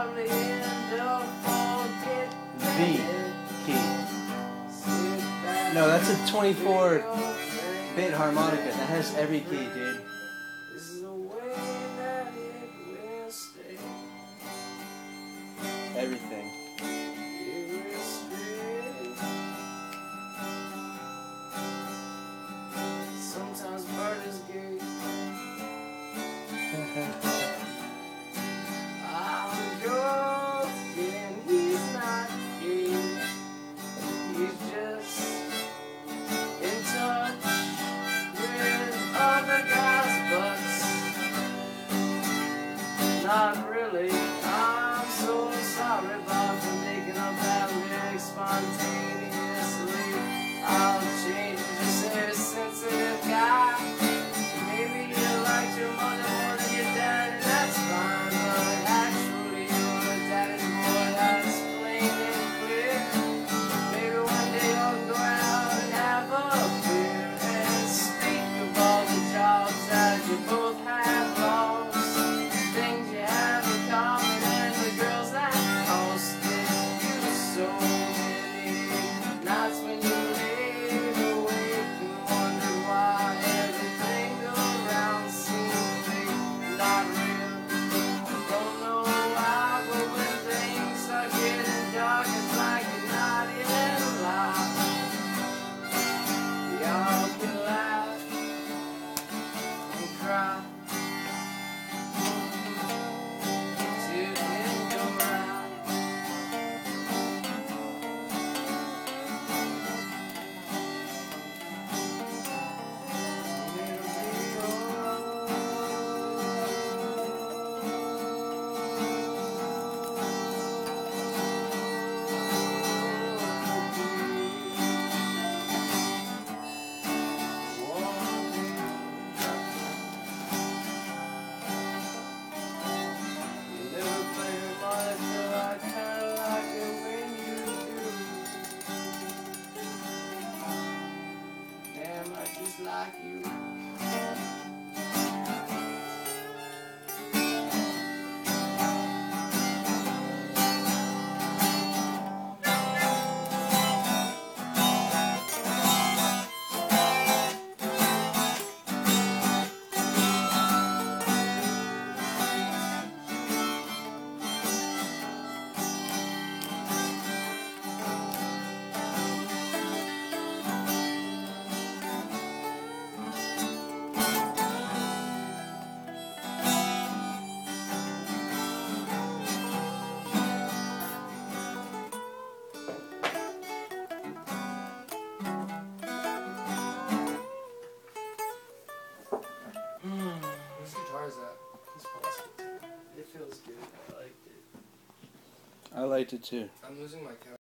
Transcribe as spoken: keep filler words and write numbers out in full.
V key. No, that's a twenty-four bit harmonica. That has every key, dude. Everything. Sometimes Bart is gay. I'm joking, he's not gay. He's just in touch with other guys' butts. Not really. I'm so sorry, Bob, for making up that lyric spontaneously. I'll change it to say a sensitive guy. Maybe you liked your mother more than your dad, and that's fine. But actually, you're a daddy's boy, that's plain and clear. Maybe one day you'll go out and have a beer and speak of all the jobs that you both have lost, things you have in common, and the girls that costed you so many nights when you laid awake and wondered why everything around seemed fake, not real. Don't know why, but when things start getting dark, it's like you're not in life. Y'all can laugh and cry. Just like you. Whose guitar is that? It feels good. I liked it. I liked it too. I'm losing my couch.